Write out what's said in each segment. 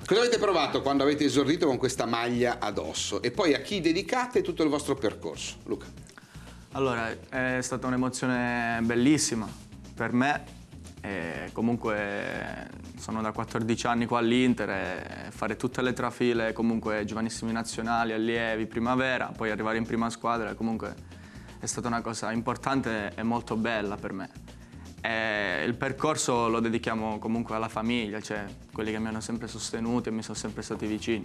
Cosa avete provato quando avete esordito con questa maglia addosso? E poi a chi dedicate tutto il vostro percorso? Luca. Allora, è stata un'emozione bellissima per me. E comunque sono da 14 anni qua all'Inter e fare tutte le trafile, comunque giovanissimi nazionali, allievi, primavera, poi arrivare in prima squadra, comunque è stata una cosa importante e molto bella per me. E il percorso lo dedichiamo comunque alla famiglia, cioè quelli che mi hanno sempre sostenuto e mi sono sempre stati vicini.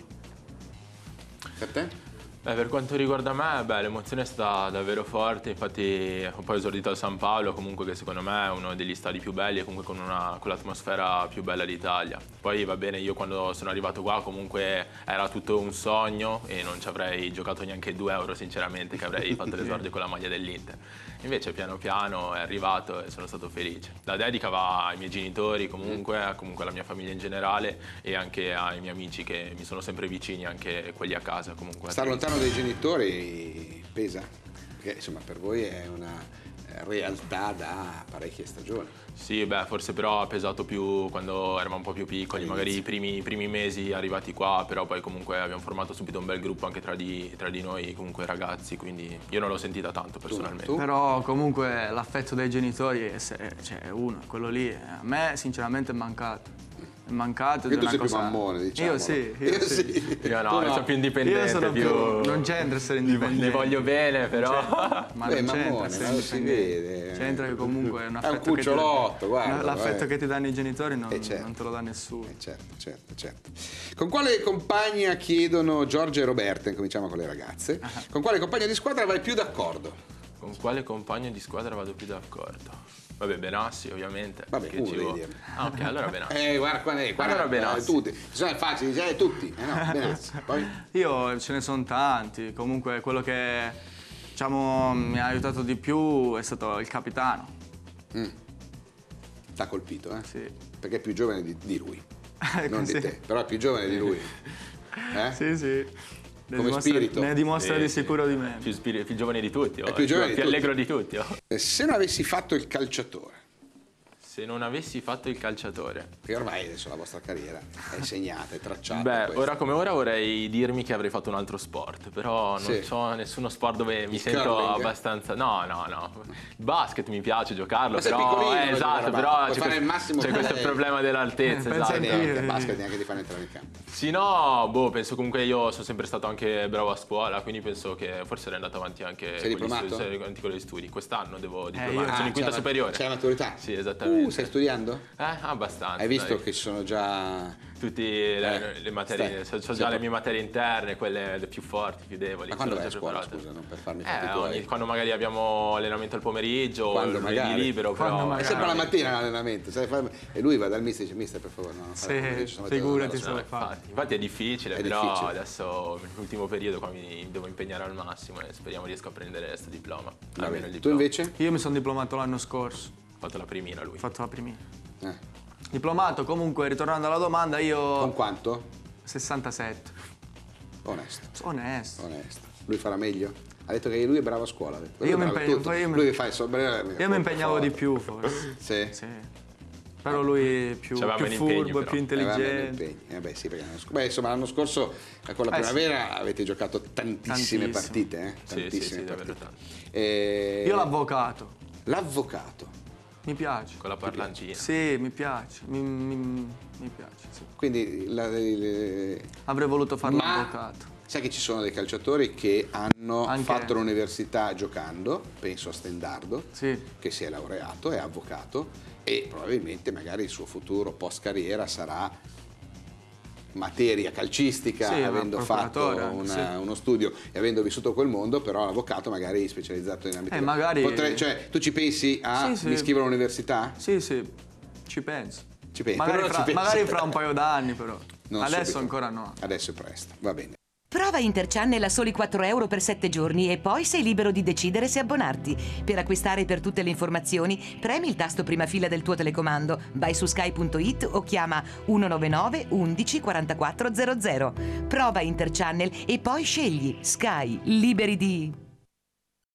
Per te? Per quanto riguarda me, l'emozione è stata davvero forte, infatti ho poi esordito al San Paolo, comunque che secondo me è uno degli stadi più belli e comunque con l'atmosfera più bella d'Italia. Poi va bene, io quando sono arrivato qua comunque era tutto un sogno e non ci avrei giocato neanche 2 euro sinceramente, che avrei fatto l'esordio con la maglia dell'Inter. Invece piano piano è arrivato e sono stato felice. La dedica va ai miei genitori comunque alla mia famiglia in generale e anche ai miei amici che mi sono sempre vicini, anche quelli a casa comunque. Star lontano dai genitori pesa? Perché insomma per voi è una realtà da parecchie stagioni. Sì, forse però ha pesato più quando eravamo un po' più piccoli, magari i primi mesi arrivati qua, però poi comunque abbiamo formato subito un bel gruppo anche tra di noi comunque ragazzi, quindi io non l'ho sentita tanto personalmente. Tu? Però comunque l'affetto dei genitori è uno, quello lì, a me sinceramente è mancato. È mancato. Io tu sei più mammone, diciamo. Io sì. Io no, io sono più indipendente. Io sono non c'entra essere indipendente. Ne voglio bene, però. Ma non c'entra essere non si vede. C'entra che comunque è un affetto è un cucciolotto, guarda. L'affetto che ti danno i genitori non certo. non te lo dà nessuno. Certo. Con quale compagna, chiedono Giorgia e Roberta, cominciamo con le ragazze, con quale compagna di squadra vai più d'accordo? Con quale compagno di squadra vado più d'accordo? Vabbè, Benassi ovviamente. Vabbè, uno devi dire. Ah, ok, allora Benassi. Guarda, allora Benassi. Tutti. È facile, tutti. No, Benassi. Poi? Io ce ne sono tanti, comunque quello che diciamo mi ha aiutato di più è stato il capitano. T'ha colpito, eh? Sì. Perché è più giovane di lui, non Sì. di te, però è più giovane di lui. Sì. Come spirito. Ne dimostra di sicuro di me. Più giovane di tutti, È più giovane di tutti. allegro di tutti. Se non avessi fatto il calciatore, Se non avessi fatto il calciatore. che ormai adesso la vostra carriera è segnata, è tracciata. Ora come ora vorrei dirmi che avrei fatto un altro sport, però non so nessuno sport dove mi sento curling? abbastanza. No. Il basket mi piace giocarlo, Ma sei però. piccolino, Esatto, puoi però fare il massimo c'è questo play. problema dell'altezza. Pensa Esatto. anche io. Il basket neanche di fare entrare in campo. Sì, no, penso comunque io sono sempre stato anche bravo a scuola, quindi penso che forse sarei andato avanti anche Sei diplomato? con gli studi. Quest'anno devo diplomare, sono in c'è quinta superiore. C'è la maturità? Sì, esattamente. Stai studiando? Abbastanza. Hai visto dai. che ci sono già... Tutte le materie, so già le mie materie interne, quelle le più forti, più deboli. Ma quando sono vai a già scuola, preparate. scusa, non per farmi fatti tuoi? Quando magari abbiamo allenamento al pomeriggio, Quando il lunedì magari? libero, Quando però. magari? È sempre la mattina l'allenamento, e lui va dal mister e dice: mister, per favore, no, figurati se No, lo fa. infatti è difficile, È però difficile. adesso l'ultimo periodo qua mi devo impegnare al massimo e speriamo riesco a prendere questo diploma. Va Almeno bene. il Tu diploma. invece? Io mi sono diplomato l'anno scorso, Ho fatto la primina lui. ho fatto la primina. Eh. Diplomato, comunque, ritornando alla domanda, io... Con quanto? 67. Onesto. Onesto. Lui farà meglio? Ha detto che lui è bravo a scuola. ha detto. Io Lui è mi bravo in impegno- tutto. poi io mi- Lui fa il sombrero. Io mi impegnavo di più, forse. Sì. Sì. Però lui è più C'aveva meno impegno, furbo, è però. più intelligente. Beh, sì, perché l'anno scorso con la primavera avete giocato tantissime Tantissime. partite, eh? Sì, Tantissime sì, davvero partite. tanto. Io l'avvocato, L'avvocato. mi piace. Con la parlantina. Sì, mi piace, mi piace, sì. Quindi Avrei voluto fare Ma- l'avvocato. sai che ci sono dei calciatori che hanno Anche- fatto l'università giocando, penso a Stendardo, Sì. che si è laureato, è avvocato e probabilmente magari il suo futuro post carriera sarà materia calcistica, Sì, avendo fatto procuratore, sì. uno studio e avendo vissuto quel mondo, però l'avvocato magari specializzato in ambito. magari- Cioè, tu ci pensi a Sì, sì. mi iscrivo all'università? Sì, ci penso. Ci pensi? Magari Però fra, ci pensi. magari fra un paio d'anni, però. Non Adesso subito. ancora no. Adesso è presto, va bene. Prova Interchannel a soli 4 euro per 7 giorni e poi sei libero di decidere se abbonarti. Per acquistare per tutte le informazioni, premi il tasto prima fila del tuo telecomando, vai su sky.it o chiama 199 11 44 00. Prova Interchannel e poi scegli Sky, liberi di...